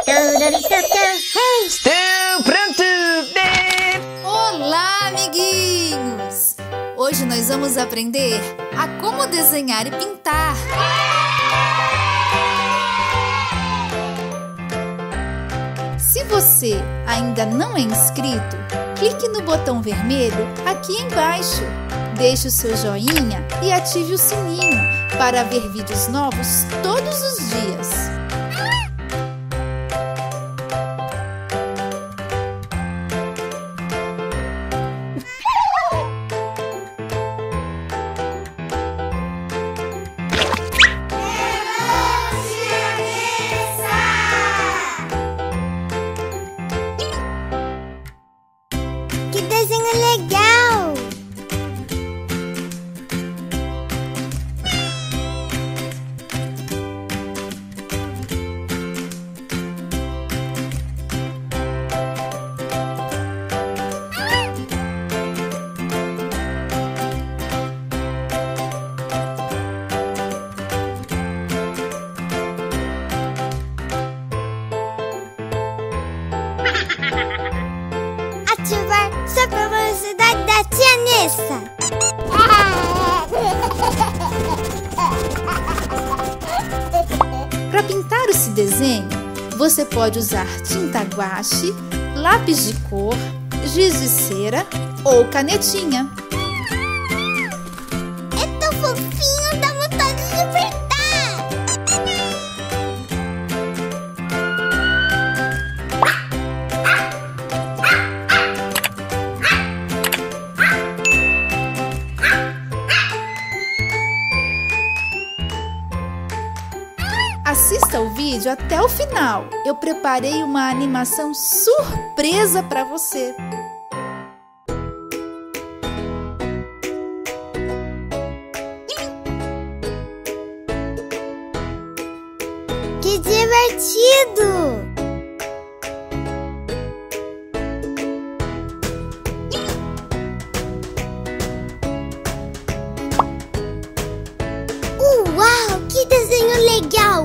Estou pronto! Olá, amiguinhos! Hoje nós vamos aprender a como desenhar e pintar. Se você ainda não é inscrito, clique no botão vermelho aqui embaixo. Deixe o seu joinha e ative o sininho para ver vídeos novos todos os dias. Que desenho legal! Ativar só pra velocidade da tia Nessa. Para pintar esse desenho, você pode usar tinta guache, lápis de cor, giz de cera ou canetinha. É tão fofinho, dá vontade de apertar. Assista o vídeo até o final. Eu preparei uma animação surpresa para você. Que divertido! Uau, que desenho legal!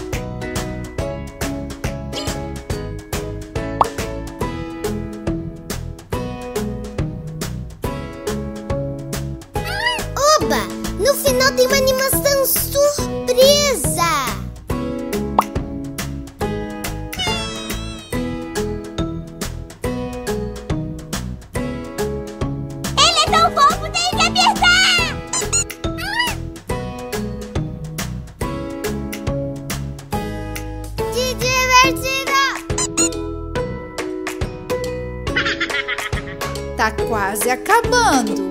Oba! No final tem uma animação surpresa! Ele é tão fofo, tem que apertar! Que divertido! Tá quase acabando.